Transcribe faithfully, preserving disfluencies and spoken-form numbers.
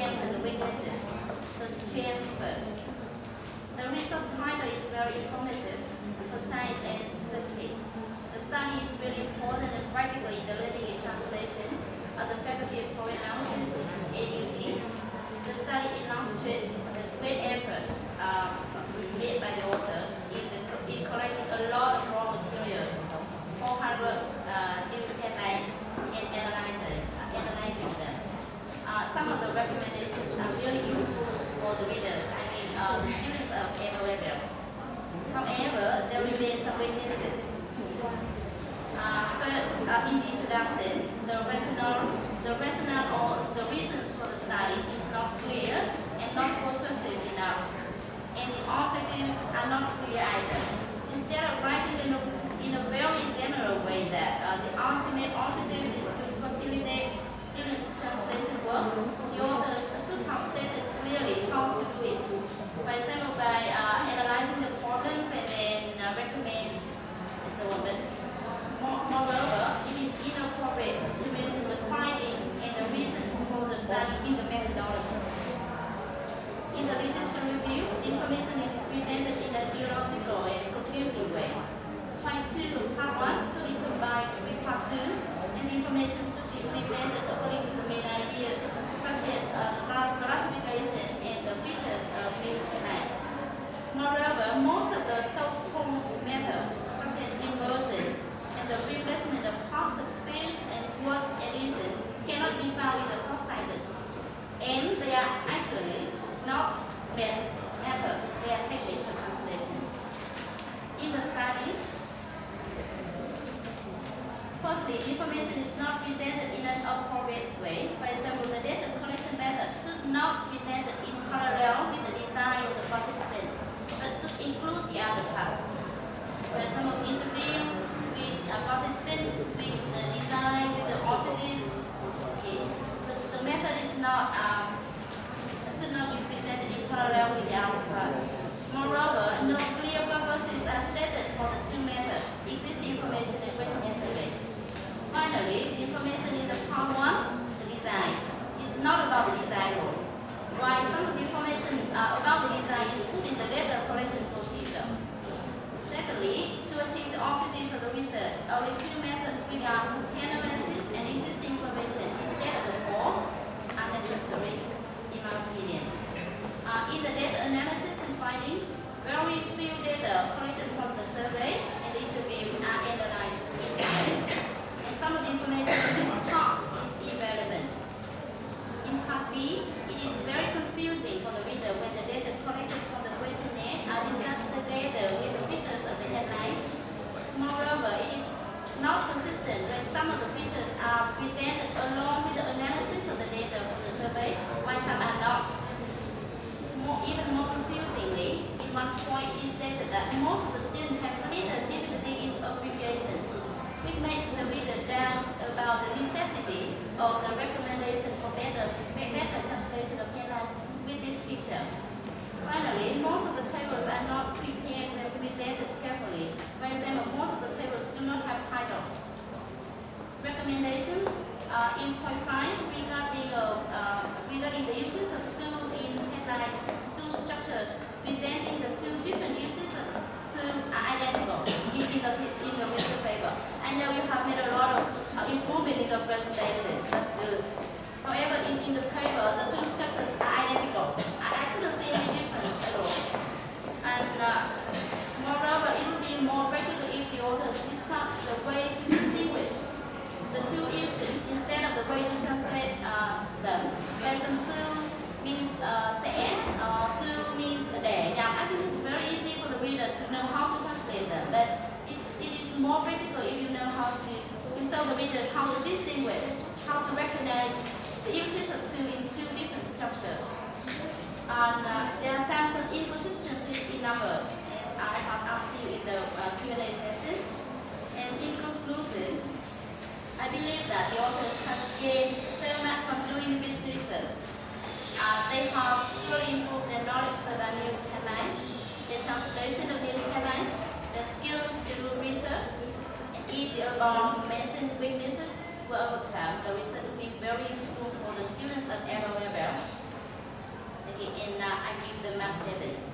strengths and the weaknesses. The strengths first. The research title is very informative, precise and specific. The study is really important and practical in the learning and translation of the Faculty of Foreign Languages, A U D. The study illustrates the great efforts um, made by the authors in, the, in collecting a lot of raw materials, four hundred uh, news headlines, and analyzing, uh, analyzing them. Uh, some of the recommendations are really useful for the readers, I mean uh, the students of A level. However, there remain some weaknesses. Uh, first, uh, in the introduction, the rationale, the rationale or the reasons for the study is not clear and not persuasive enough, and the objectives are not clear either. Instead of writing in a, in a very general way that uh, the ultimate objective is to facilitate students' translation work, the authors should have stated clearly how to do it. For example, by uh, analyzing the problems and then uh, recommends and so on. But moreover, it is inappropriate to mention the findings and the reasons for the study in the methodology. In the literature review, the information is presented in an illogical and confusing way. Part two, part one should be combined with part two, and the information should be presented according to the main ideas, such as uh, the classification and the features of news headlines. Moreover, most of the so-called methods, such as inversion and the replacement of past experience and word addition, cannot be found in the short-sighted. And they are actually not methods, they are techniques of translation. In the study, firstly, information is not presented in an appropriate way. For example, the data collection method should not be presented in parallel with the design of the participants, but should include the other parts. For example, interview with uh, participants, with the design, with the objectives. Okay. The, the method is not um, should not be presented in parallel with the other parts. Moreover, no clear purposes are stated for the two methods, existing information and question yesterday. Finally, the information in the part one, the design, is not about the design rule, while some of the information uh, about the design is put in the data collection procedure. Secondly, to achieve the objectives of the research, only two methods regarding analysis and existing information instead of the four are necessary, in my opinion. Uh, in the data analysis and findings, very few data collected from the survey and the interview are analyzed in detail. And some of the information in this part is irrelevant. In part B, it is very confusing for the reader when the data collected from the questionnaire are discussed together with the features of the headlines. Moreover, it is not consistent when some of the features are presented along with the analysis of the data from the survey, while some are not. More, even more confusingly, in one point it is stated that most of the students have little difficulty in abbreviations, which makes the reader doubt about the necessity of the recommendation for better, better translation of headlines with this feature. Finally, most of the tables are not prepared and presented carefully. For example, most of the tables do not have titles. Recommendations uh, in point five regarding, uh, uh, regarding the uses of two in headlines, two structures presenting the two different uses of two are identical in, in, the, in the research paper. I know you have made a lot of uh, improvement in the presentation. That's good. However, in, in the paper, the two structures are identical. I, I couldn't see any difference at all. And uh, moreover, it would be more practical if the authors discuss the way to distinguish the two uses instead of the way to translate uh, them. Lesson two means uh, sẽ, uh, two means để. Now, I think it's very easy for the reader to know how to translate them, but it, it is more practical if you know how to, you show the readers how to distinguish, how to recognize the uses of two in two different structures. And uh, there are some inconsistencies in numbers, as I have asked you in the uh, Q and A session. And in conclusion, I believe that the authors have gained so much from doing this research. Uh, they have truly improved their knowledge about news headlines, their translation of news headlines, their skills to do research, and if the above mentioned weaknesses were overcome, the research will be very useful for the students at every level. the max debit.